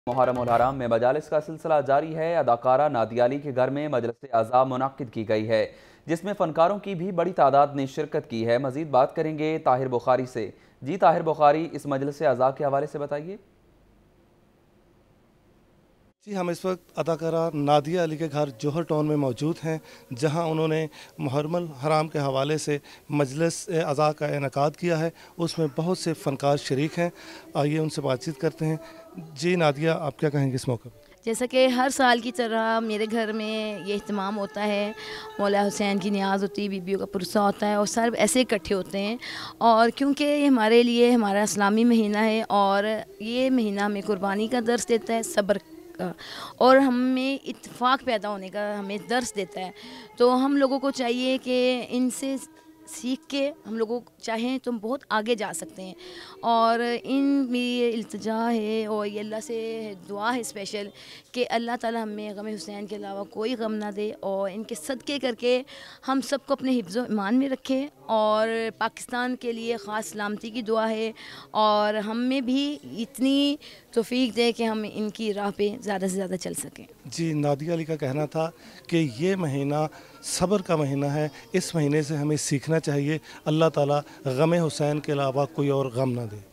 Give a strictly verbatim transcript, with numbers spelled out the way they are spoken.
मुहर्रम और हराम में मजालिस का सिलसिला जारी है। अदाकारा नादिया अली के घर में मजलिस आज़ा मुनक्किद की गई है, जिसमें फ़नकारों की भी बड़ी तादाद ने शिरकत की है। मजीद बात करेंगे ताहिर बुखारी से। जी ताहिर बुखारी, इस मजलिस आज़ा के हवाले से बताइए। जी, हम इस वक्त अदाकारा नादिया अली के घर जौहर टाउन में मौजूद हैं, जहां उन्होंने मुहर्रम हराम के हवाले से मजलिस आज़ा का इनेकाद किया है। उसमें बहुत से फ़नकार शरीक हैं। आइए उनसे बातचीत करते हैं। जी नादिया, आप क्या कहेंगे इस मौके पर? जैसा कि हर साल की तरह मेरे घर में ये इत्माम होता है, मौला हुसैन की नियाज़ होती है, बीबियों का पुरसा होता है और सब ऐसे इकट्ठे होते हैं। और क्योंकि ये हमारे लिए हमारा इस्लामी महीना है और ये महीना हमें कुर्बानी का दर्स देता है, सब्र का, और हमें इत्तेफाक पैदा होने का हमें दर्स देता है। तो हम लोगों को चाहिए कि इनसे सीख के हम लोगों को चाहें तो हम बहुत आगे जा सकते हैं। और इन मेरी इल्तिजा है और ये अल्लाह से दुआ है स्पेशल कि अल्लाह ताला हमें गम हुसैन के अलावा कोई गम ना दे और इनके सदक़े करके हम सबको अपने हिफ्ज़ ईमान में रखे। और पाकिस्तान के लिए ख़ास सलामती की दुआ है और हमें भी इतनी तौफ़ीक दे कि हम इनकी राह पे ज़्यादा से ज़्यादा चल सकें। जी, नादिया अली का कहना था कि ये महीना सब्र का महीना है। इस महीने से हमें सीखना चाहिए, अल्लाह ताला गम हुसैन के अलावा कोई और गम ना दे।